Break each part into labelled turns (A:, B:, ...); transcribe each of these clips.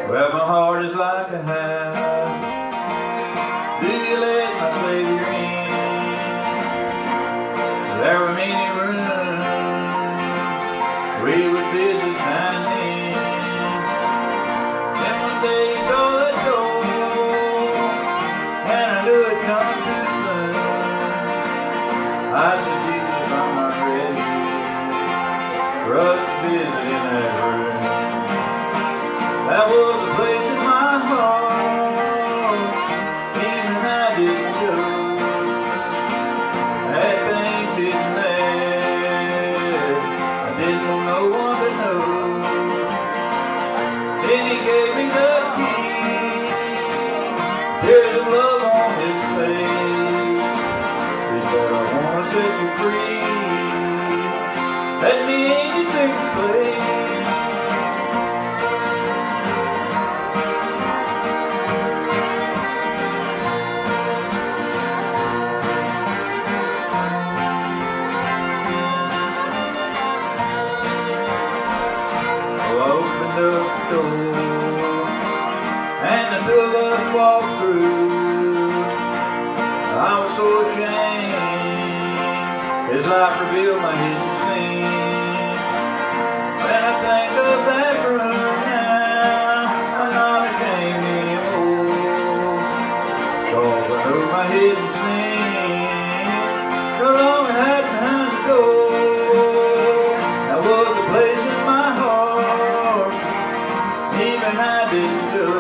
A: Well, my heart is like a house. Do you let my Savior in? There were many rooms we would visit now and then. Then one day he saw that door, and I knew it come too soon. I said, Jesus, I'm not ready for us to visit in that room. That was a place in my heart, even I didn't know. That thing sitting there, I didn't want no one to know. Then he gave me the key, tears of love on his face. He said, I want to set you free, let me in your secret place. Up the door, and the two of us walked through. I was so ashamed, his life revealed my hidden sin. When I think of that room now, I'm not ashamed anymore. 'Cause I know my hidden sin, no longer had time to go. That was a place in my heart, even I didn't know.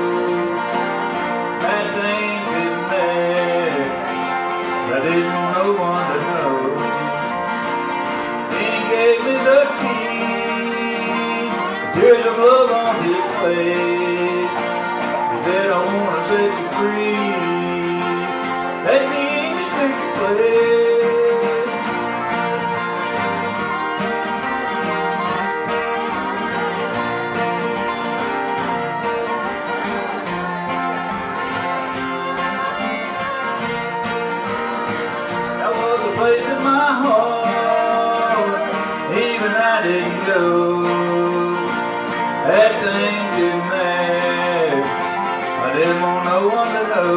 A: That thing sitting there, I didn't want no one to know. Then he gave me the key, tears of love on his face. He said, I want to set you free, let me in your secret place. Place in my heart, even I didn't know. That thing's in there, I didn't want no one to know.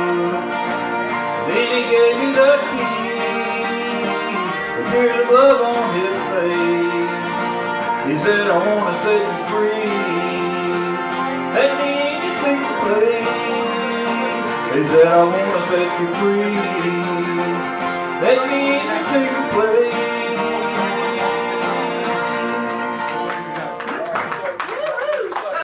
A: Then he gave me the key, the tears of love on his face. He said, I want to set you free, let me in your secret place. He said, I want to set you free, let me in your secret place.